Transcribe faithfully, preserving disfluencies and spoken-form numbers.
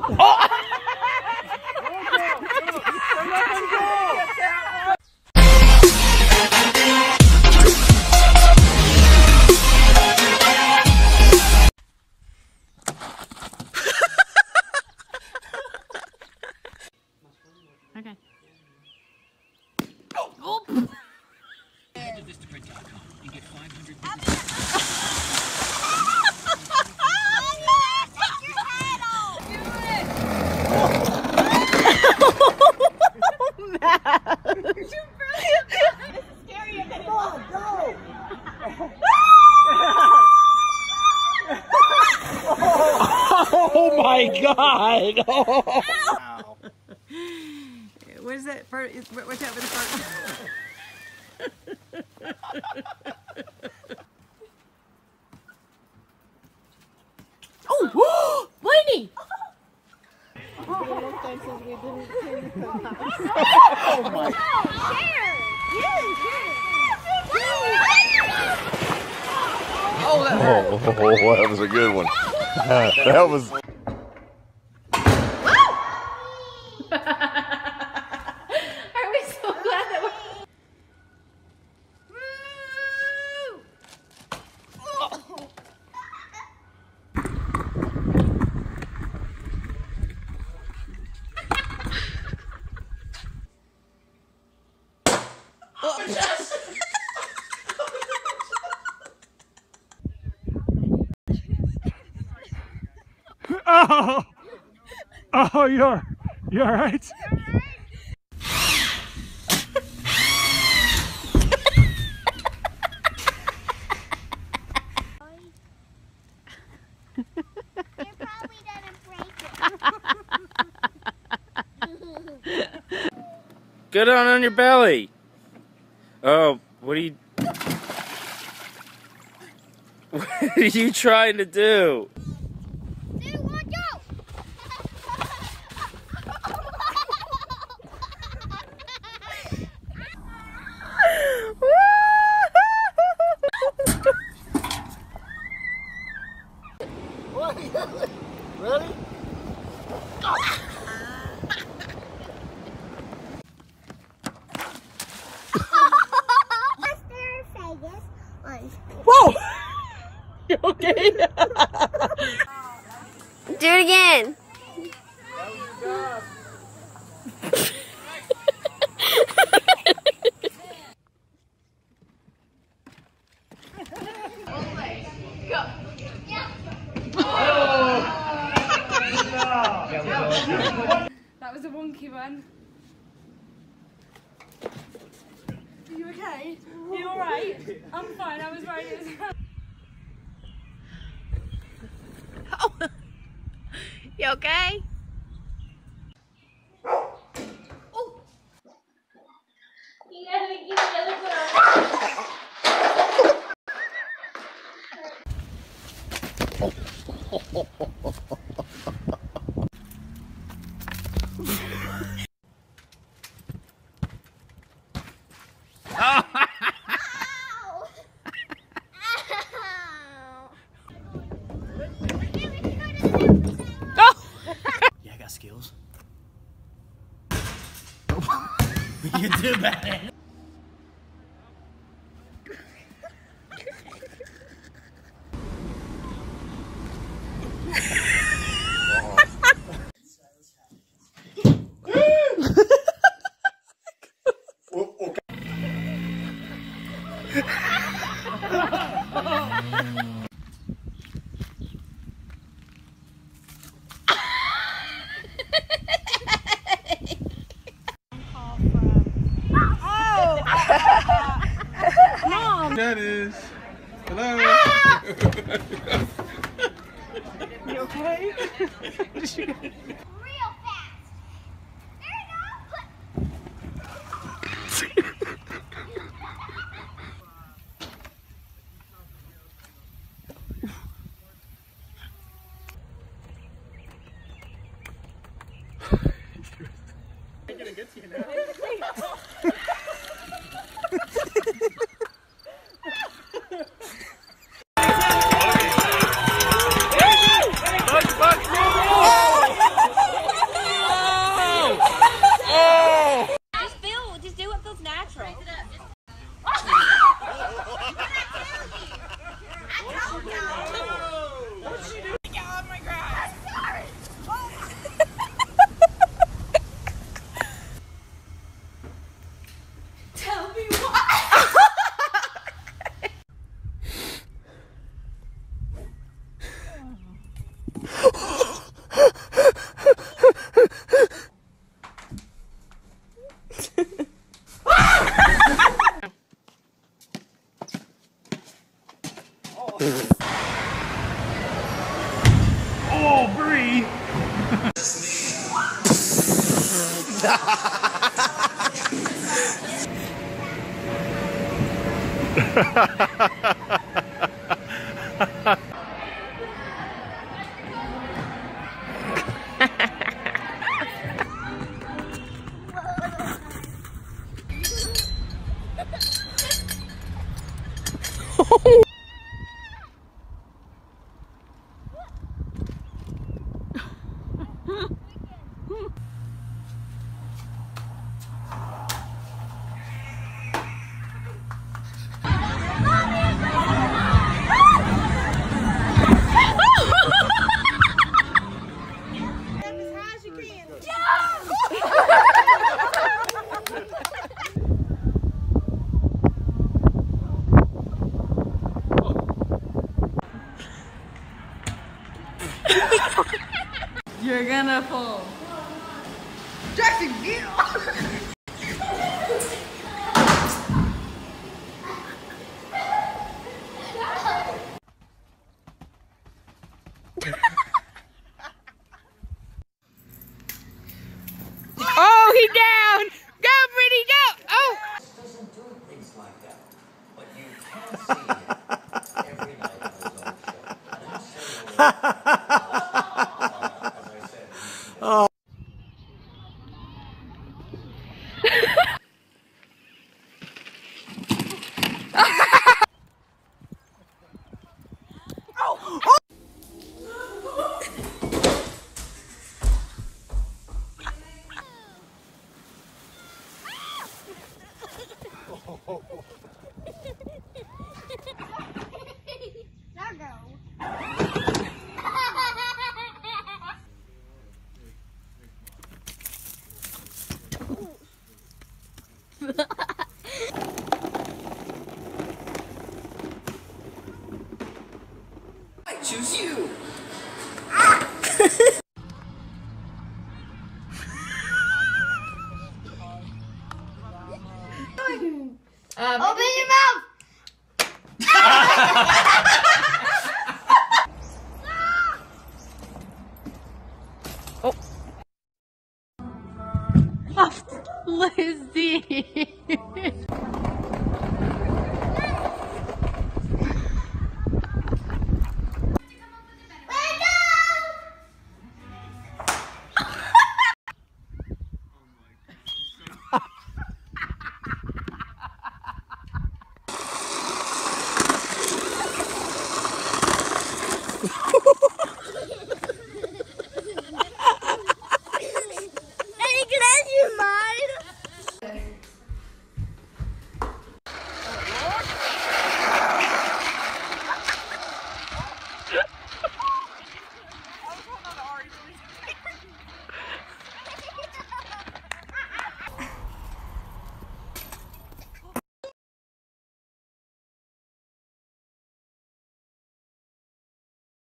Oh! Okay. Oh! Head to Vistaprint dot com and get five hundred Oh my God! Oh. What is that? Fart? Watch out for the fart. Oh! Blaney! Oh my! Oh, that, oh, oh, that was a good one. That was. Are we so glad that we're... Oh, oh, you're, you're all right. You're probably gonna break it. Get on on your belly. Oh, what are you? What are you trying to do? Dude, watch out! Ready? Whoa! You okay? Do it again. That was a wonky one. Are you okay? Are you alright? I'm fine, I was right. It was Oh. You okay? Oh. You gotta get the other foot Yeah, I got skills. We can do that. That is. Hello. You okay? real fast. There you I'm gonna get to you now. Bugs, bugs, Bye. You're gonna fall. Jackson, get off! Oh, he down! Go, Brittany, go! Oh! Doesn't do things like that, but you can see it every night on his own show. And I'm saying, uh, as I said, Oh. Now go. I choose you. Um, Open your mouth! Lizzie!